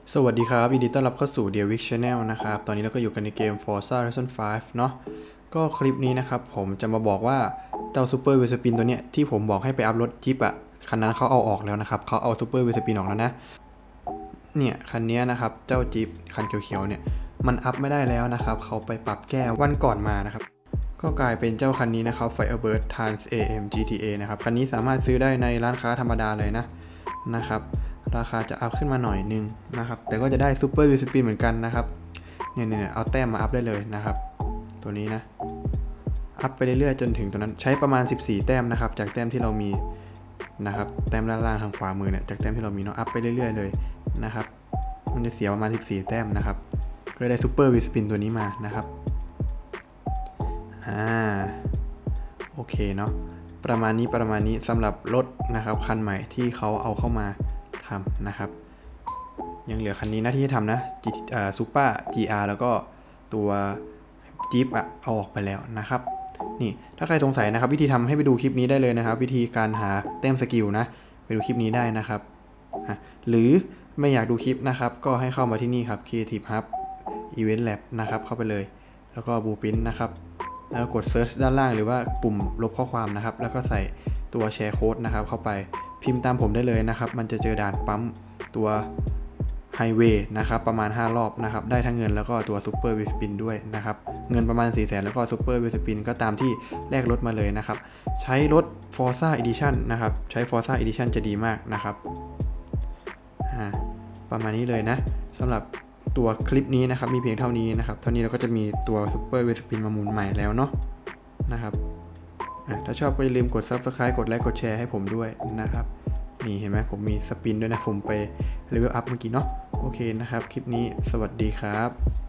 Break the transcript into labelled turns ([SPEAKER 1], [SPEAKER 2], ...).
[SPEAKER 1] สวัสดีครับยินดีต้อนรับเข้าสู่ Dear Wick Channel นะครับตอนนี้เราก็อยู่กันในเกม Forza Horizon 5 เนาะก็คลิปนี้นะครับผมจะมาบอกว่าเจ้า Super Wheel Spin ตัวเนี้ยที่ผมบอกให้ไปอัพรถจิ๊บอะคันนั้นเขาเอาออกแล้วนะครับเขาเอา Super Wheel Spin ออกแล้วนะเนี่ยคันนี้นะครับเจ้าจิ๊บคันเขียวๆเนี่ยมันอัพไม่ได้แล้วนะครับเขาไปปรับแก้วันก่อนมานะครับก็กลายเป็นเจ้าคันนี้นะครับ Firebird Trans AM GTA นะครับคันนี้สามารถซื้อได้ในร้านค้าธรรมดาเลยนะครับราคาจะอัพขึ้นมาหน่อยนึงนะครับแต่ก็จะได้ซูเปอร์วีสปีเหมือนกันนะครับเนี่ยเอาแต้มมาอัพได้เลยนะครับตัวนี้นะอัพไปเรื่อยๆจนถึงตัวนั้นใช้ประมาณ14แต้มนะครับจากแต้มที่เรามีนะครับแต้มด้านล่างทางขวามือเนี่ยจากแต้มที่เรามีเนาะอัพไปเรื่อยๆเลยนะครับมันจะเสียประมาณ14แต้มนะครับก็ได้ซูเปอร์วีสปินตัวนี้มานะครับโอเคเนาะประมาณนี้สำหรับรถนะครับคันใหม่ที่เขาเอาเข้ามาทำนะครับยังเหลือคันนี้นะที่ทำนะซูเปอร์ GR แล้วก็ตัวจี๊ปเอาออกไปแล้วนะครับนี่ถ้าใครสงสัยนะครับวิธีทำให้ไปดูคลิปนี้ได้เลยนะครับวิธีการหาแต้มสกิลนะไปดูคลิปนี้ได้นะครับหรือไม่อยากดูคลิปนะครับก็ให้เข้ามาที่นี่ครับ Creative Hub Event Lab นะครับเข้าไปเลยแล้วก็ Blueprint นะครับแล้วกด Search ด้านล่างหรือว่าปุ่มลบข้อความนะครับแล้วก็ใส่ตัวแชร์โค้ดนะครับเข้าไปพิมพ์ตามผมได้เลยนะครับมันจะเจอด่านปั๊มตัวไฮเวย์นะครับประมาณ5รอบนะครับได้ทั้งเงินแล้วก็ตัวซูเปอร์วีสปินด้วยนะครับเงินประมาณ 400,000 แล้วก็ซูเปอร์วีสปินก็ตามที่แลกรถมาเลยนะครับใช้รถ Forza Edition นะครับใช้ Forza Edition จะดีมากนะครับประมาณนี้เลยนะสำหรับตัวคลิปนี้นะครับมีเพียงเท่านี้นะครับเท่านี้เราก็จะมีตัวซูเปอร์วีสปินมาหมุนใหม่แล้วเนาะนะครับถ้าชอบก็อย่าลืมกด Subscribe กดไลค์กดแชร์ให้ผมด้วยนะครับนี่เห็นไหมผมมีสปินด้วยนะผมไปเลเวลอัพเมื่อกี้เนาะโอเคนะครับคลิปนี้สวัสดีครับ